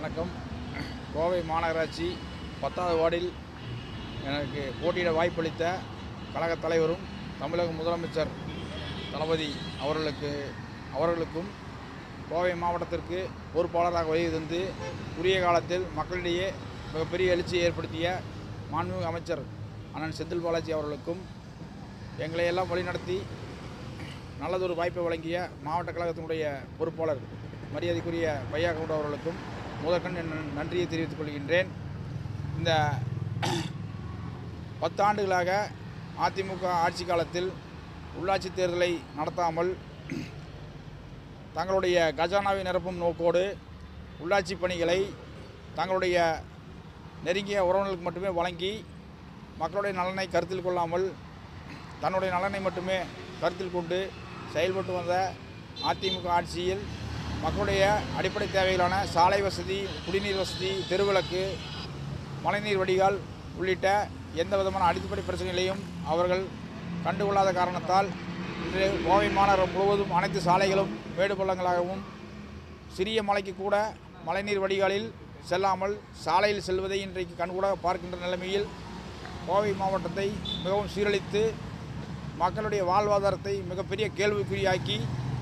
வணக்கம். கோவை மாநகராட்சி 10வது வார்டில் எனக்கு போட்டியிட வாய்ப்பளித்த கழகத் தலைவரும் தமிழக முதலமைச்சர் தளபதி அவர்களுக்கும் கோவை மாவட்டத்திற்கு பொறுப்பாளராக வருகை தந்து உரிய காலத்தில் மக்களிடையே மிகப்பெரிய எழுச்சியை ஏற்படுத்திய மாண்புமிகு அமைச்சர் அண்ணன் செந்தில் பாலாஜி அவர்களுக்கும் எங்களை எல்லாம் வழிநடத்தி நல்லதொரு வாய்ப்பை வழங்கிய மாவட்ட கழகத்தினுடைய பொறுப்பாளர் மரியாதைக்குரிய பையா கவுண்டர் அவர்களுக்கும் முதற்கண் நன்றியை தெரிவித்துக் கொள்கின்றேன். இந்த 10 ஆண்டுகளாக அதிமுக ஆட்சி காலத்தில் உள்ளாட்சி தேர்தலை நடத்தாமல் தங்களுடைய கஜானாவை நிரப்பும் நோக்கோடு உள்ளாட்சி பணிகளை தங்களுடைய நெருங்கிய உறவினர்களுக்கு மட்டுமே வழங்கி மக்களுடைய நலனை கருத்தில் கொள்ளாமல் தன்னுடைய நலனை மட்டுமே கருத்தில் கொண்டு செயல்பட்டு வந்த அதிமுக ஆட்சியில் மக்களுடைய அடிப்படை தேவைகளான சாலை வசதி, குடிநீர் வசதி, தெருவிளக்கு, மழைநீர் வடிகால் உள்ளிட்ட எந்த விதமான அடிப்படை பிரச்சனைகளையும் அவர்கள் கண்டுகொள்ளாத காரணத்தால் இன்று கோவை மாநகரம் முழுவதும் அனைத்து சாலைகளும் மேடு பள்ளங்களாகவும் சிறிய மலைக்கு கூட மழைநீர் வடிகாலில் செல்லாமல் சாலையில் செல்வதை இன்றைக்கு கண்கூட பார்க்கின்ற நிலைமையில் கோவை மாவட்டத்தை மிகவும் சீரழித்து மக்களுடைய வாழ்வாதாரத்தை மிகப்பெரிய கேள்விக்குறியாக்கி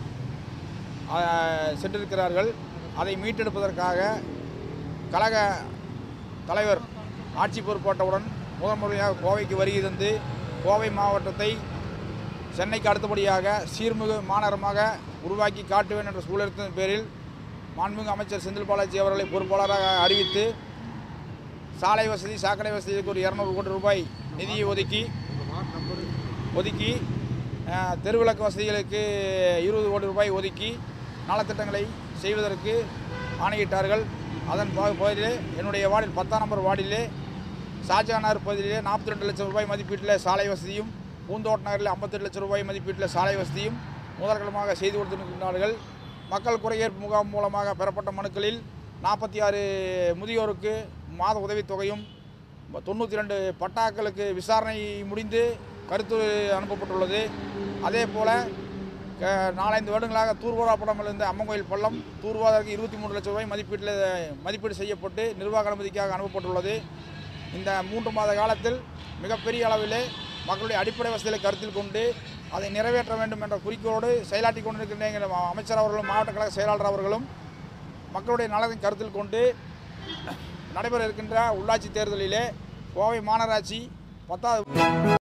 சென்றிருக்கிறார்கள். அதை மீட்டெடுப்பதற்காக கழக தலைவர் ஆட்சி பொறுப்பேற்றவுடன் முதன்முறையாக கோவைக்கு வருகை தந்து கோவை மாவட்டத்தை சென்னைக்கு அடுத்தபடியாக சீர்மிகு மாநகரமாக உருவாக்கி காட்டுவேன் என்ற சூழலின் பேரில் மாண்புமிகு அமைச்சர் செந்தில் பாலாஜி அவர்களை பொறுப்பாளராக அறிவித்து சாலை வசதி, சாக்கடை வசதிக்கு ஒரு 200 கோடி ரூபாய் நிதியை ஒதுக்கி தெருவிளக்கு வசதிகளுக்கு 20 கோடி ரூபாய் ஒதுக்கி நலத்திட்டங்களை செய்வதற்கு ஆணையிட்டார்கள். அதன் பகுதியிலே என்னுடைய வார்டில் 10ஆம் நம்பர் வார்டிலே ஷாஜகான் பகுதியிலே 42 லட்சம் ரூபாய் மதிப்பீட்டில் சாலை வசதியும், பூந்தோட்ட நகரில் 58 லட்சம் ரூபாய் மதிப்பீட்டில் சாலை வசதியும் முதற்கலமாக செய்து கொடுத்திருக்கின்றார்கள். மக்கள் குறைகேற்பு முகாம் மூலமாக பெறப்பட்ட மனுக்களில் 46 முதியோருக்கு மாத உதவித்தொகையும், 92 பட்டாக்களுக்கு விசாரணை முடிந்து கருத்து அனுப்பப்பட்டுள்ளது. அதே போல் 4-5 வருடங்களாக தூர்வாரப்படாமல் இருந்த அம்மங்கோயில் பள்ளம் தூர்வாதற்கு 23 லட்சம் ரூபாய் மதிப்பீடு செய்யப்பட்டு நிர்வாக அனுமதிக்காக அனுப்பப்பட்டுள்ளது. இந்த 3 மாத காலத்தில் மிகப்பெரிய அளவிலே மக்களுடைய அடிப்படை வசதிகளை கருத்தில் கொண்டு அதை நிறைவேற்ற வேண்டும் என்ற குறிக்கோடு செயலாற்றி கொண்டிருக்கின்ற எங்கள் அமைச்சர் அவர்களும் மாவட்ட கழக செயலாளர் அவர்களும் மக்களுடைய நலனை கருத்தில் கொண்டு நடைபெற இருக்கின்ற உள்ளாட்சி தேர்தலிலே கோவை மாநகராட்சி 10வது